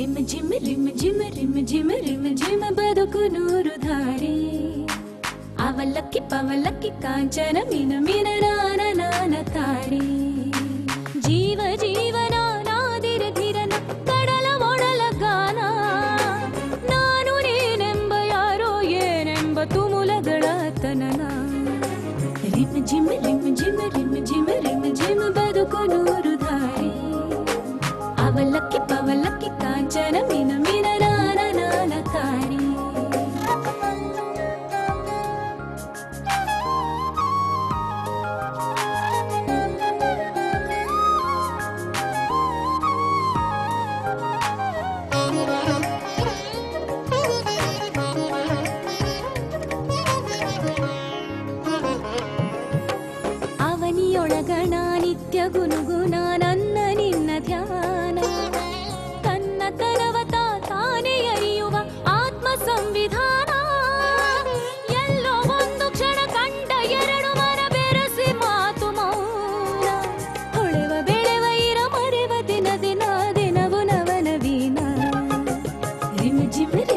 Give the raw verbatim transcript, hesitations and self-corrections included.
rim ಜಿಮ್ ರಿಮ್ ಜಿಮ್ ರಿಮ್ ಜಿಮ್ ರಿಮ್ ಜಿಮ್ ಬದುಕು ನೂರು ಧಾರೆ ಅವಲಕ್ಕಿ ಪವಲಕ್ಕಿ ಕಾಂಚನ ಮೀನ ಮೀನ ನಾನ ನಾನ ತಾರೆ ಜೀವ ಜೀವನ ನಾದಿರ ಧಿರನ ಕಡಲ ಒಡಲ ಗಾನ ನಾನು ನೀನೆಂಬ ಯಾರೋ ಏನೆಂಬ ತುಮುಲಗಳ ತನನ ರಿಮ್ ಜಿಮ್ ರಿಮ್ ಜಿಮ್ ರಿಮ್ ಜಿಮ್ ರಿಮ್ ಜಿಮ್ ಬದುಕು ನೂರು ಧಾರೆ ಅವಲಕ್ಕಿ ಪವಲಕ್ಕಿ ಕಾಂಚನ ಮೀನ ಮೀನ ನಾನ ನಾನ ತಾರೆ ಅವನಿಯೊಳಗಣ ನಿತ್ಯ ಗುನುಗುಣ ನನ್ನ ನಿನ್ನ ಧ್ಯಾನ ತನ್ನ ತನವತ ತಾನೇ ಅರಿಯುವ ಆತ್ಮ ಸಂವಿಧಾನ ಎಲ್ಲೋ ಒಂದು ಕ್ಷಣ ಕಂಡ ಎರಡು ಮನ ಬೆರೆಸಿ ಮಾತು ಮೌನ ಹೊಳೆವ ಬೆಳೆವ ಇರ ಮರೆವ ದಿನ ದಿನ ದಿನವು ನವನವೀನ ರಿಮ್ ಜಿಮ್